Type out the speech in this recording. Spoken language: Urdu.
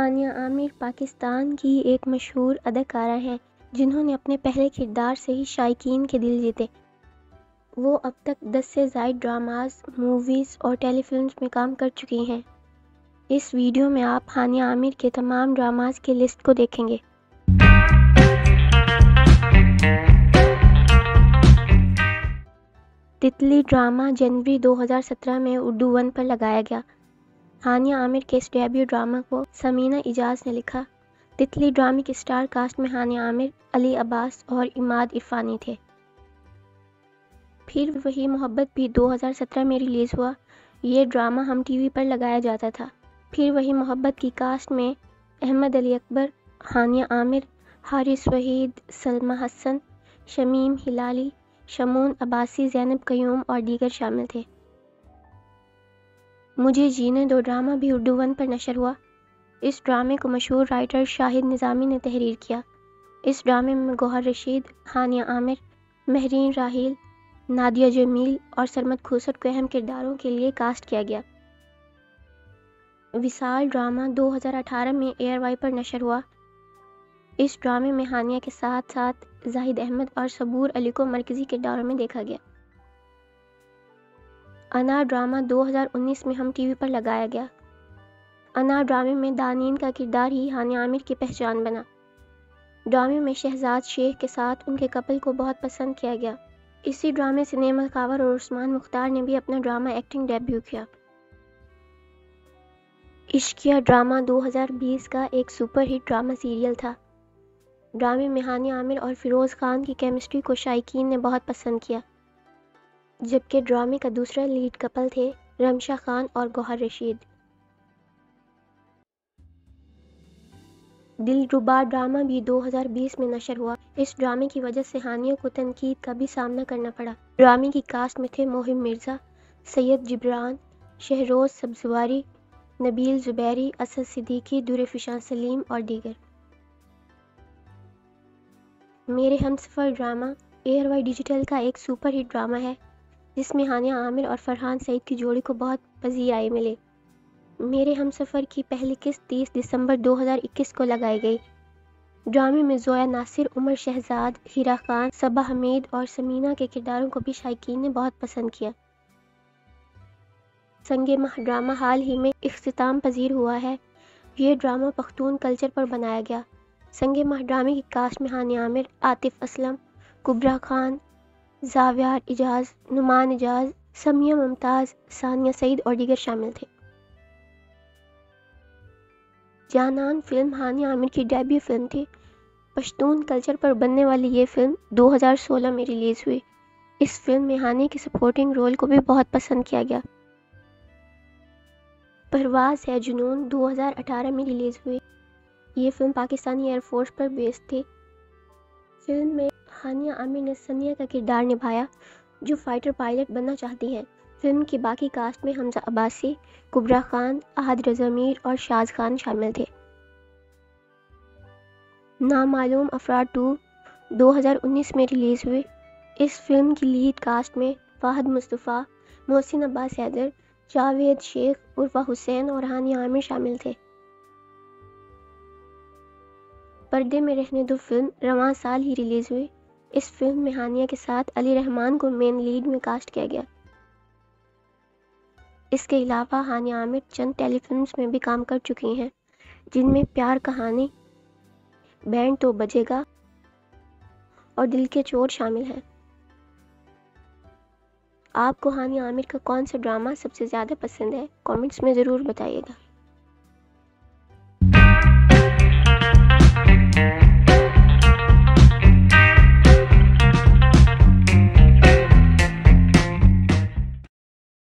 ہانیہ عامر پاکستان کی ایک مشہور اداکارہ ہیں جنہوں نے اپنے پہلے کردار سے ہی شائقین کے دل جیتے۔ وہ اب تک 10 سے زائد ڈراماز، موویز اور ٹیلی فلمز میں کام کر چکی ہیں۔ اس ویڈیو میں آپ ہانیہ عامر کے تمام ڈراماز کی لسٹ کو دیکھیں گے۔ تتلی ڈرامہ جنوری 2017 میں اردو ون پر لگایا گیا۔ ہانیہ عامر کے اس ڈیبیو ڈرامہ کو سمینہ اجاز نے لکھا۔ تتلی ڈرامے کی اسٹار کاسٹ میں ہانیہ عامر، علی عباس اور عماد عرفانی تھے۔ پھر وہی محبت بھی 2017 میں ریلیز ہوا۔ یہ ڈرامہ ہم ٹی وی پر لگایا جاتا تھا۔ پھر وہی محبت کی کاسٹ میں احمد علی اکبر، ہانیہ عامر، حارث وحید، سلمیٰ حسن، شمیم ہلالی، شمعون عباسی، زینب قیوم اور دیگر شامل تھے۔ مجھے جینے دو ڈرامہ بھی اردو ون پر نشر ہوا۔ اس ڈرامے کو مشہور رائٹر شاہد نظامی نے تحریر کیا۔ اس ڈرامے میں گوہر رشید، ہانیہ عامر، مہرین راحیل، نادیہ جمیل اور سرمد کھوسٹ کو اہم کرداروں کے لیے کاسٹ کیا گیا۔ وصال ڈرامہ 2018 میں ایئر وائی پر نشر ہوا۔ اس ڈرامے میں ہانیہ کے ساتھ ساتھ زاہد احمد اور صبور علی کو مرکزی کرداروں میں دیکھا گیا۔ انا ڈرامہ 2019 میں ہم ٹی وی پر لگایا گیا۔ انا ڈرامے میں دانین کا کردار ہی ہانیہ عامر کی پہچان بنا۔ ڈرامے میں شہزاد شیخ کے ساتھ ان کے کپل کو بہت پسند کیا گیا۔ اسی ڈرامے سے نعمت خاور اور عثمان مختار نے بھی اپنا ڈرامہ ایکٹنگ ڈیبیو کیا۔ عشقیہ ڈرامہ 2020 کا ایک سپر ہٹ ڈرامہ سیریل تھا۔ ڈرامے میں ہانیہ عامر اور فیروز خان کی کیمسٹری کو شائقین نے بہت پسند کیا، جبکہ ڈرامے کا دوسرا لیڈ کپل تھے رمشا خان اور گوہر رشید۔ دلربا ڈرامہ بھی 2020 میں نشر ہوا۔ اس ڈرامے کی وجہ سے ہانیہ کو تنقید کا بھی سامنا کرنا پڑا۔ ڈرامے کی کاسٹ میں تھے موہم مرزا، سید جبران، شہروز سبزواری، نبیل زبیری، اسد صدیقی، درفشاں سلیم اور دیگر۔ میرے Humsafar drama ARY Digital کا ایک سپر ہٹ ڈرامہ ہے جس میں ہانیہ عامر اور فرحان سعید کی جوڑی کو بہت پذیرائی ملی۔ میرے ہمسفر کی پہلی قسط 30 دسمبر 2021 کو لگائی گئی۔ ڈرامے میں زویا ناصر، عمر شہزاد، ہیرا خان، صبا حمید اور سمینہ کے کرداروں کو بھی شائقین نے بہت پسند کیا۔ سنگ ماہ ڈرامہ حال ہی میں اختتام پذیر ہوا ہے۔ یہ ڈرامہ پختون کلچر پر بنایا گیا۔ سنگ ماہ ڈرامے کی کاسٹ میں ہانیہ عامر، عاطف اسلم، کبریٰ خان، زاویار اجاز، نعمان اجاز، سمیہ ممتاز، ثانیہ سعید اور دیگر شامل تھے۔ جانان فلم ہانیہ عامر کی ڈیبیو فلم تھی۔ پشتون کلچر پر بننے والی یہ فلم 2016 میں ریلیز ہوئی۔ اس فلم میں ہانیہ کے سپورٹنگ رول کو بھی بہت پسند کیا گیا۔ پرواز ہے جنون 2018 میں ریلیز ہوئی۔ یہ فلم پاکستانی ایئر فورس پر بیسڈ تھی۔ فلم میں ہانیہ عامر نے سنیا کا کردار نبھایا جو فائٹر پائلٹ بننا چاہتی ہیں۔ فلم کی باقی کاسٹ میں حمزہ عباسی، کبریٰ خان، احد رضا میر اور شاز خان شامل تھے۔ نامعلوم افراد 2 2019 میں ریلیز ہوئی۔ اس فلم کی لیڈ کاسٹ میں فہد مصطفیٰ، محسن عباس حیدر، جاوید شیخ، عرفہ حسین اور ہانیہ عامر شامل تھے۔ پردے میں رہنے دو فلم رواں سال ہی ریلیز ہوئی۔ اس فلم میں ہانیہ کے ساتھ علی رحمان کو مین لیڈ میں کاسٹ کیا گیا۔ اس کے علاوہ ہانیہ عامر چند ٹیلی فلمز میں بھی کام کر چکی ہیں جن میں پیار کہانی، بینڈ تو بجے گا اور دل کے چور شامل ہیں۔ آپ کو ہانیہ عامر کا کون سا ڈرامہ سب سے زیادہ پسند ہے؟ کامنٹس میں ضرور بتائیے گا۔